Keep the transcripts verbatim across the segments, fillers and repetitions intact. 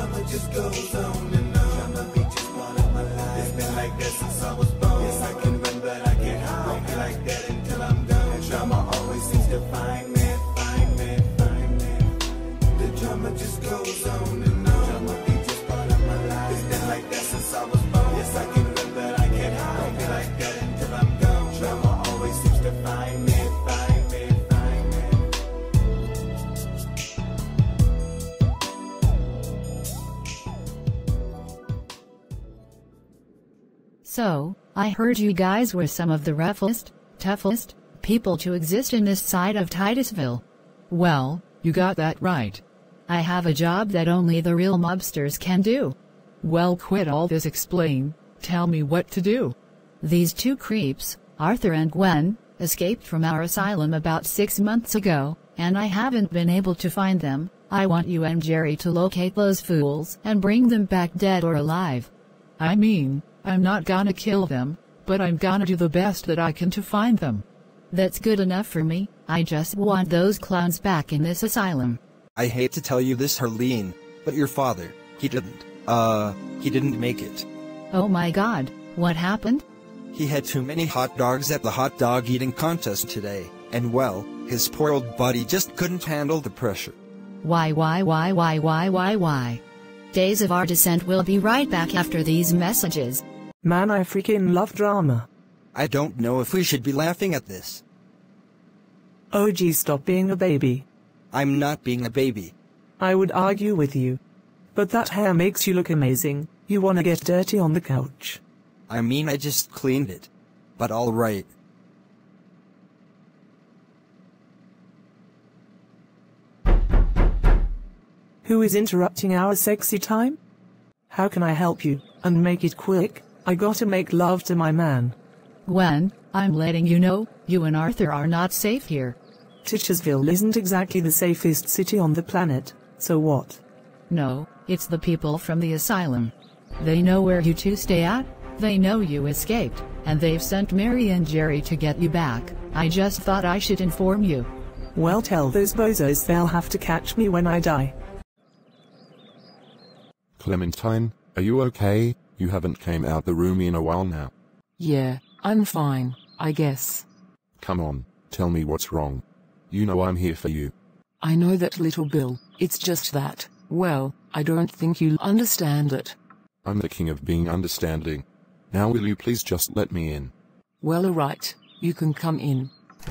drama just goes on and on. Drama be just part of my life. It's been like that since I was born. Yes, I can run, but I can't hide. Won't be like that until I'm gone. And drama always seems to find me, find me, find me. The drama just goes on and on. Drama be just part of my life. It's been like that since I was born. Yes, I can run, but I can't hide. Won't be like that until I'm gone. Drama always seems to find me, find me, find me. So, I heard you guys were some of the roughest, toughest people to exist in this side of Titusville. Well, you got that right. I have a job that only the real mobsters can do. Well, quit all this explain, tell me what to do. These two creeps, Arthur and Gwen, escaped from our asylum about six months ago, and I haven't been able to find them. I want you and Jerry to locate those fools and bring them back dead or alive. I mean, I'm not gonna kill them, but I'm gonna do the best that I can to find them. That's good enough for me. I just want those clowns back in this asylum. I hate to tell you this, Harleen, but your father, he didn't, uh, he didn't make it. Oh my god, what happened? He had too many hot dogs at the hot dog eating contest today, and well, his poor old body just couldn't handle the pressure. Why why why why why why why? Days of Our Descent will be right back after these messages. Man, I freaking love drama. I don't know if we should be laughing at this. Oh geez, stop being a baby. I'm not being a baby. I would argue with you. But that hair makes you look amazing. You wanna get dirty on the couch. I mean, I just cleaned it. But alright. Who is interrupting our sexy time? How can I help you, and make it quick? I gotta make love to my man. Gwen, I'm letting you know, you and Arthur are not safe here. Titusville isn't exactly the safest city on the planet, so what? No, it's the people from the asylum. They know where you two stay at, they know you escaped, and they've sent Mary and Jerry to get you back. I just thought I should inform you. Well, tell those bozos they'll have to catch me when I die. Clementine, are you okay? You haven't came out the room in a while now. Yeah, I'm fine, I guess. Come on, tell me what's wrong. You know I'm here for you. I know that, little Bill, it's just that, well, I don't think you'll understand it. I'm the king of being understanding. Now will you please just let me in? Well, alright, you can come in.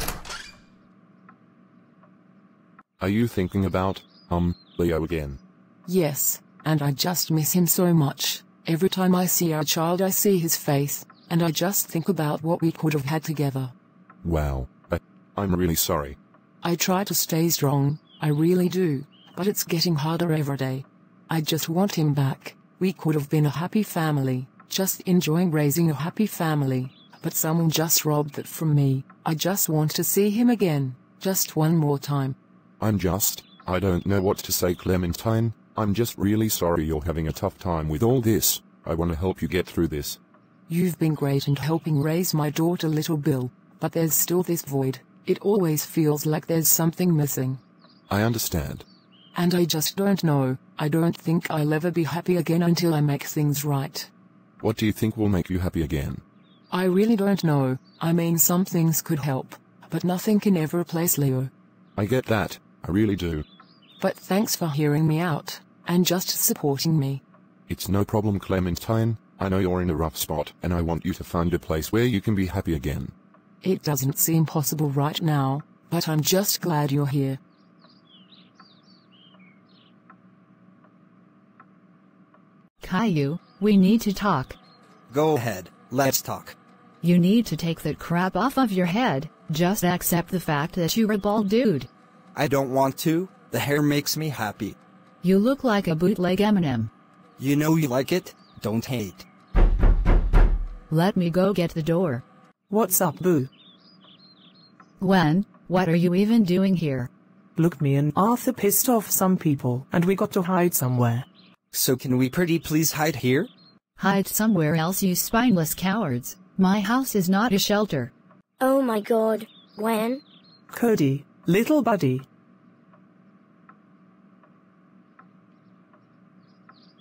Are you thinking about, um, Leo again? Yes, and I just miss him so much. Every time I see our child I see his face, and I just think about what we could have had together. Wow, I, I'm really sorry. I try to stay strong, I really do, but it's getting harder every day. I just want him back. We could have been a happy family, just enjoying raising a happy family, but someone just robbed that from me. I just want to see him again, just one more time. I'm just, I don't know what to say, Clementine. I'm just really sorry you're having a tough time with all this. I want to help you get through this. You've been great in helping raise my daughter, little Bill, but there's still this void. It always feels like there's something missing. I understand. And I just don't know. I don't think I'll ever be happy again until I make things right. What do you think will make you happy again? I really don't know. I mean, some things could help, but nothing can ever replace Leo. I get that. I really do. But thanks for hearing me out, and just supporting me. It's no problem, Clementine. I know you're in a rough spot, and I want you to find a place where you can be happy again. It doesn't seem possible right now, but I'm just glad you're here. Caillou, we need to talk. Go ahead, let's talk. You need to take that crap off of your head. Just accept the fact that you're a bald dude. I don't want to. The hair makes me happy. You look like a bootleg Eminem. You know you like it, don't hate. Let me go get the door. What's up, boo? Gwen, what are you even doing here? Look, me and Arthur pissed off some people, and we got to hide somewhere. So can we pretty please hide here? Hide somewhere else, you spineless cowards. My house is not a shelter. Oh my god, Gwen? Cody, little buddy.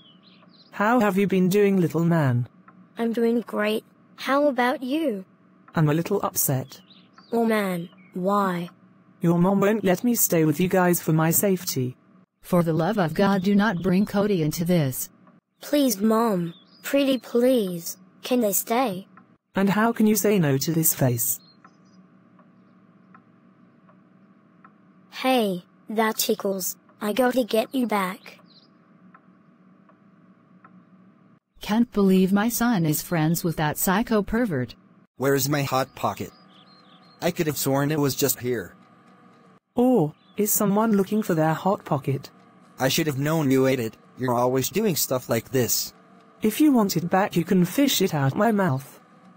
How have you been doing, little man? I'm doing great. How about you? I'm a little upset. Oh man, why? Your mom won't let me stay with you guys for my safety. For the love of God, do not bring Cody into this. Please, Mom. Pretty please. Can they stay? And how can you say no to this face? Hey, that tickles. I gotta get you back. Can't believe my son is friends with that psycho pervert. Where's my hot pocket? I could have sworn it was just here. Or, is someone looking for their hot pocket? I should have known you ate it. You're always doing stuff like this. If you want it back, you can fish it out my mouth.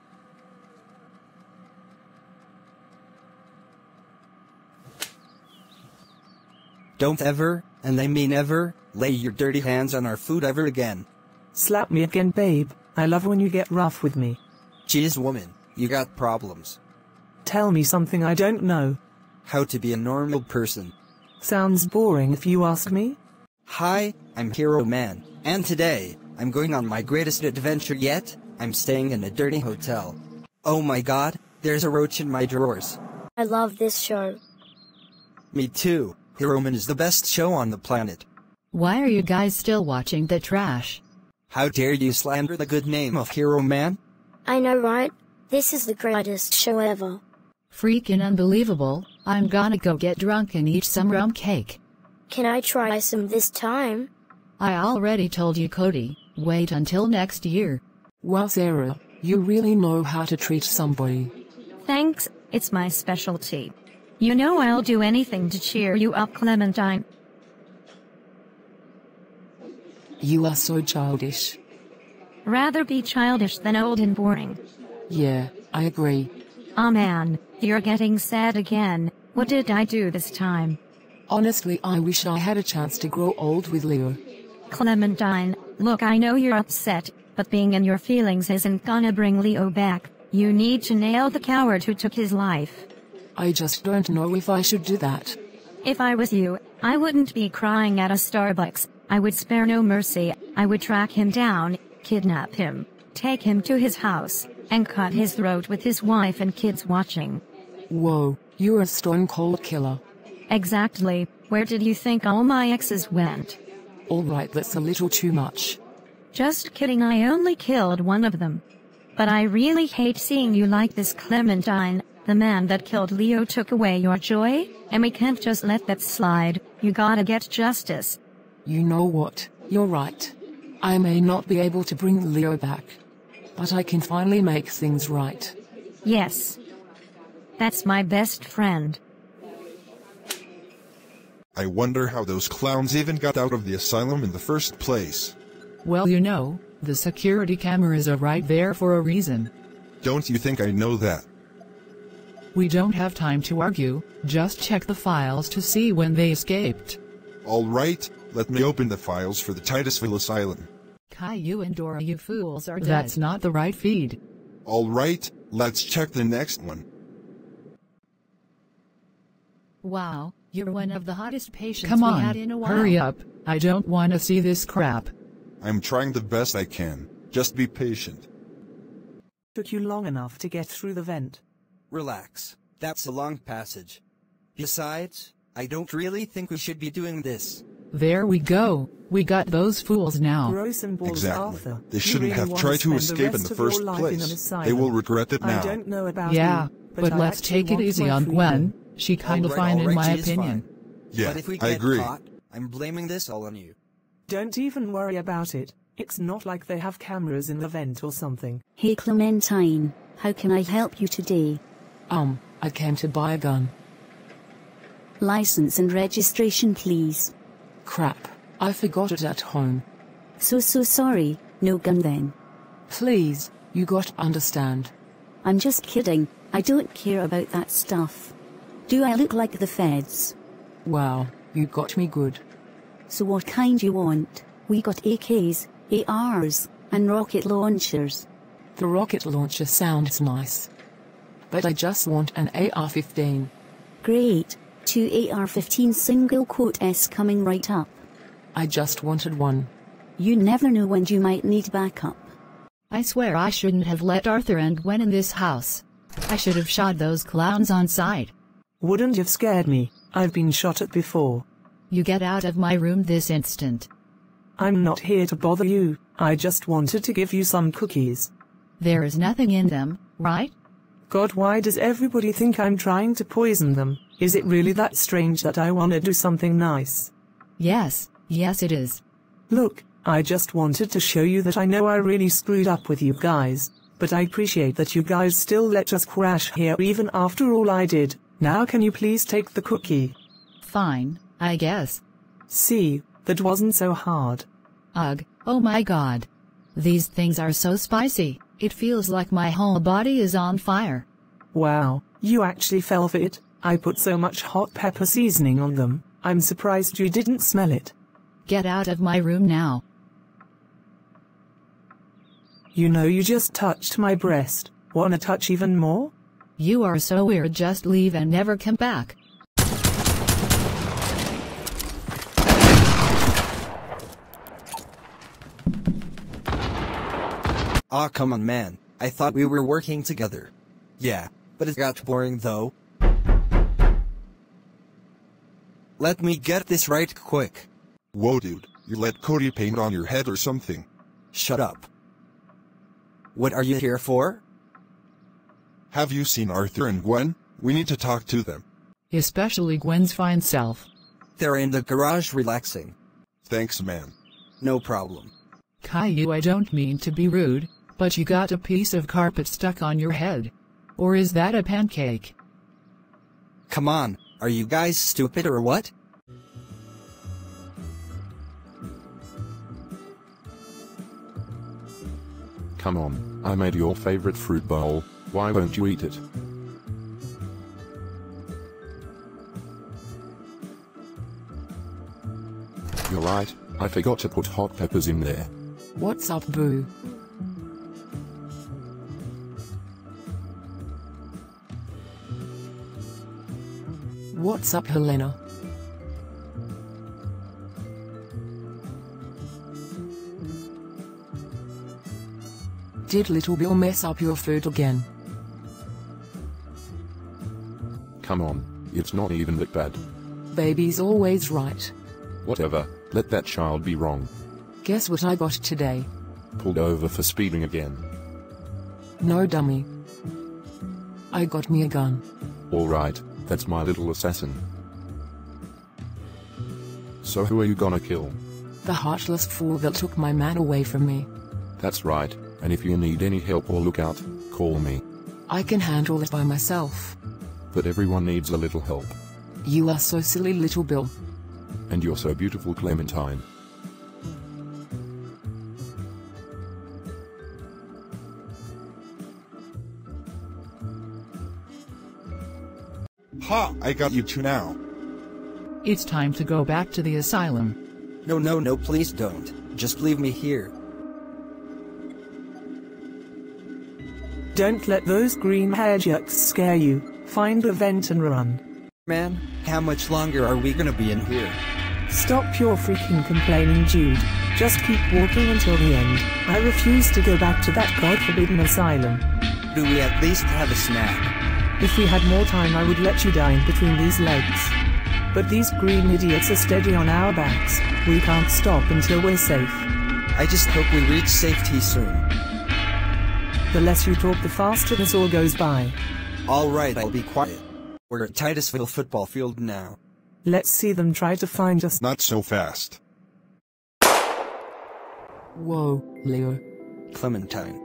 Don't ever, and I mean ever, lay your dirty hands on our food ever again. Slap me again, babe. I love when you get rough with me. Jeez, woman, you got problems. Tell me something I don't know. How to be a normal person. Sounds boring if you ask me. Hi, I'm Hero Man, and today, I'm going on my greatest adventure yet. I'm staying in a dirty hotel. Oh my god, there's a roach in my drawers. I love this show. Me too. Hero Man is the best show on the planet. Why are you guys still watching the trash? How dare you slander the good name of Hero Man? I know, right? This is the greatest show ever. Freaking unbelievable. I'm gonna go get drunk and eat some rum cake. Can I try some this time? I already told you, Cody. Wait until next year. Wow, Sarah, you really know how to treat somebody. Thanks, it's my specialty. You know I'll do anything to cheer you up, Clementine. You are so childish. Rather be childish than old and boring. Yeah, I agree. Aw man, you're getting sad again. What did I do this time? Honestly, I wish I had a chance to grow old with Leo. Clementine, look, I know you're upset, but being in your feelings isn't gonna bring Leo back. You need to nail the coward who took his life. I just don't know if I should do that. If I was you, I wouldn't be crying at a Starbucks. I would spare no mercy. I would track him down, kidnap him, take him to his house, and cut his throat with his wife and kids watching. Whoa, you're a stone-cold killer. Exactly. Where did you think all my exes went? Alright, that's a little too much. Just kidding, I only killed one of them. But I really hate seeing you like this, Clementine. The man that killed Leo took away your joy, and we can't just let that slide. You gotta get justice. You know what? You're right. I may not be able to bring Leo back, but I can finally make things right. Yes. That's my best friend. I wonder how those clowns even got out of the asylum in the first place. Well, you know, the security cameras are right there for a reason. Don't you think I know that? We don't have time to argue, just check the files to see when they escaped. Alright, let me open the files for the Titusville Asylum. Caillou and Dora, you fools are dead. That's not the right feed. Alright, let's check the next one. Wow, you're one of the hottest patients Come we on, had in a while. hurry up, I don't want to see this crap. I'm trying the best I can, just be patient. Took you long enough to get through the vent. Relax, that's a long passage. Besides, I don't really think we should be doing this. There we go, we got those fools now. Gross and balls, Exactly. Arthur. They You shouldn't really have wanna tried to spend escape in rest the of your first life in an place. asylum. They will regret it now. I don't know about Yeah, you, but I let's actually take it want easy my on freedom. Gwen. She kinda Alright, fine in alright, my she is opinion. fine. Yeah, But if we I get agree. caught, I'm blaming this all on you. Don't even worry about it. It's not like they have cameras in the vent or something. Hey Clementine, how can I help you today? Um, I came to buy a gun. License and registration please. Crap, I forgot it at home. So so sorry, no gun then. Please, you got to understand. I'm just kidding, I don't care about that stuff. Do I look like the feds? Wow, you got me good. So what kind you want? We got A Ks, A Rs, and rocket launchers. The rocket launcher sounds nice. But I just want an A R fifteen. Great, two A R fifteen single quote S coming right up. I just wanted one. You never know when you might need backup. I swear I shouldn't have let Arthur and Gwen in this house. I should have shot those clowns on sight. Wouldn't have scared me. I've been shot at before. You get out of my room this instant. I'm not here to bother you. I just wanted to give you some cookies. There is nothing in them, right? God, why does everybody think I'm trying to poison them? Is it really that strange that I want to do something nice? Yes, yes it is. Look, I just wanted to show you that I know I really screwed up with you guys, but I appreciate that you guys still let us crash here even after all I did. Now can you please take the cookie? Fine, I guess. See, that wasn't so hard. Ugh, oh my god. These things are so spicy, it feels like my whole body is on fire. Wow, you actually fell for it. I put so much hot pepper seasoning on them. I'm surprised you didn't smell it. Get out of my room now. You know you just touched my breast. Wanna touch even more? You are so weird, just leave and never come back. Aw, come on, man. I thought we were working together. Yeah, but it got boring though. Let me get this right quick. Whoa, dude, you let Cody paint on your head or something. Shut up. What are you here for? Have you seen Arthur and Gwen? We need to talk to them. Especially Gwen's fine self. They're in the garage relaxing. Thanks, man. No problem. Caillou, I don't mean to be rude, but you got a piece of carpet stuck on your head. Or is that a pancake? Come on, are you guys stupid or what? Come on, I made your favorite fruit bowl. Why won't you eat it? You're right, I forgot to put hot peppers in there. What's up, boo? What's up, Helena? Did Little Bill mess up your food again? Come on, it's not even that bad. Baby's always right. Whatever, let that child be wrong. Guess what I got today? Pulled over for speeding again. No, dummy. I got me a gun. Alright, that's my little assassin. So who are you gonna kill? The heartless fool that took my man away from me. That's right, and if you need any help or lookout, call me. I can handle it by myself. But everyone needs a little help. You are so silly, Little Bill. And you're so beautiful, Clementine. Ha! I got you two now. It's time to go back to the asylum. No, no, no, please don't. Just leave me here. Don't let those green-haired yucks scare you. Find a vent and run. Man, how much longer are we gonna be in here? Stop your freaking complaining, Jude. Just keep walking until the end. I refuse to go back to that God-forbidden asylum. Do we at least have a snack? If we had more time, I would let you die in between these legs. But these green idiots are steady on our backs. We can't stop until we're safe. I just hope we reach safety soon. The less you talk, the faster this all goes by. Alright, I'll be quiet. We're at Titusville football field now. Let's see them try to find us. Not so fast. Whoa, Leo. Clementine.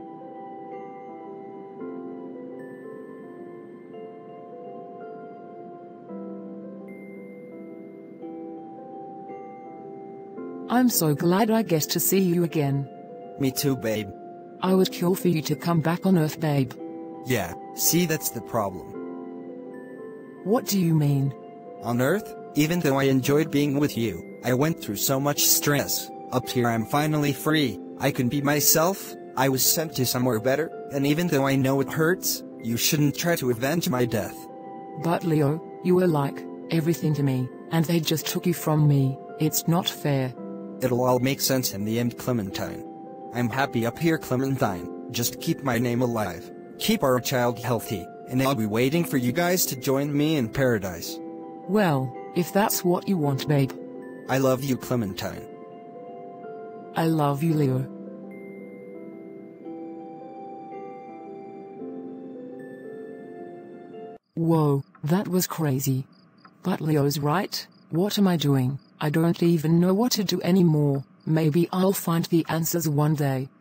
I'm so glad I get to see you again. Me too, babe. I would kill for you to come back on Earth, babe. Yeah, see, that's the problem. What do you mean? On Earth, even though I enjoyed being with you, I went through so much stress. Up here I'm finally free. I can be myself. I was sent to somewhere better, and even though I know it hurts, you shouldn't try to avenge my death. But Leo, you were like everything to me, and they just took you from me. It's not fair. It'll all make sense in the end, Clementine. I'm happy up here, Clementine. Just keep my name alive. Keep our child healthy, and I'll be waiting for you guys to join me in paradise. Well, if that's what you want, babe. I love you, Clementine. I love you, Leo. Whoa, that was crazy. But Leo's right. What am I doing? I don't even know what to do anymore. Maybe I'll find the answers one day.